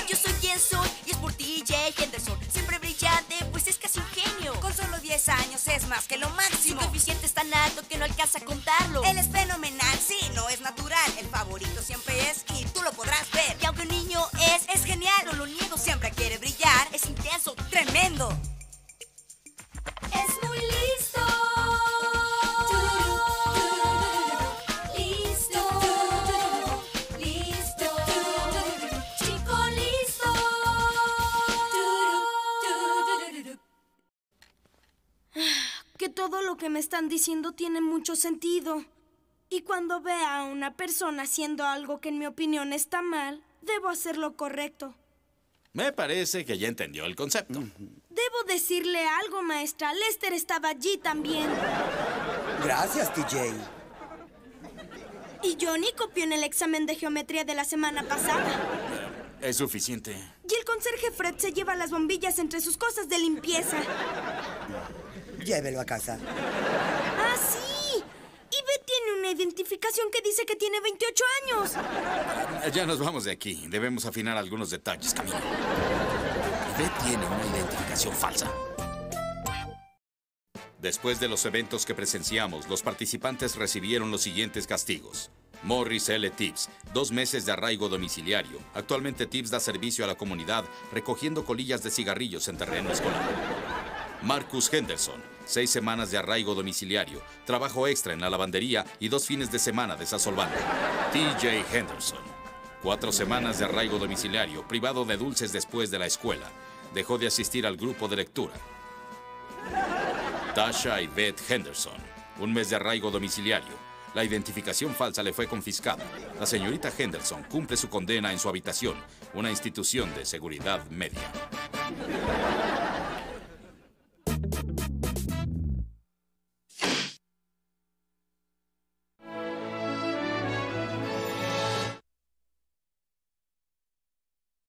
Yo soy quien soy y es por TJ Henderson. Siempre brillante, pues es casi un genio. Con solo 10 años es más que lo máximo. Su coeficiente es tan alto que no alcanza a contarlo. Él es fenomenal, sí, no es natural. El favorito siempre es y tú lo podrás ver. Y aunque un niño es genial, no lo niego, siempre quiere brillar. es intenso, Tremendo. es muy listo. Listo, listo, chico listo. Que todo lo que me están diciendo tiene mucho sentido. Y cuando vea a una persona haciendo algo que en mi opinión está mal, debo hacer lo correcto. Me parece que ya entendió el concepto. Debo decirle algo, maestra. Lester estaba allí también. Gracias, TJ. Y Johnny copió en el examen de geometría de la semana pasada. Es suficiente. Y el conserje Fred se lleva las bombillas entre sus cosas de limpieza. Llévelo a casa. ¡Ah, sí! Y Beth tiene una identificación que dice que tiene 28 años. Ya nos vamos de aquí. Debemos afinar algunos detalles, Camilo. Beth tiene una identificación falsa. Después de los eventos que presenciamos, los participantes recibieron los siguientes castigos. Morris L. Tibbs, 2 meses de arraigo domiciliario. Actualmente Tibbs da servicio a la comunidad recogiendo colillas de cigarrillos en terreno escolar. Marcus Henderson, 6 semanas de arraigo domiciliario, trabajo extra en la lavandería y 2 fines de semana desasolvando. TJ Henderson, 4 semanas de arraigo domiciliario, privado de dulces después de la escuela. Dejó de asistir al grupo de lectura. Tasha y Beth Henderson, 1 mes de arraigo domiciliario. La identificación falsa le fue confiscada. La señorita Henderson cumple su condena en su habitación, una institución de seguridad media.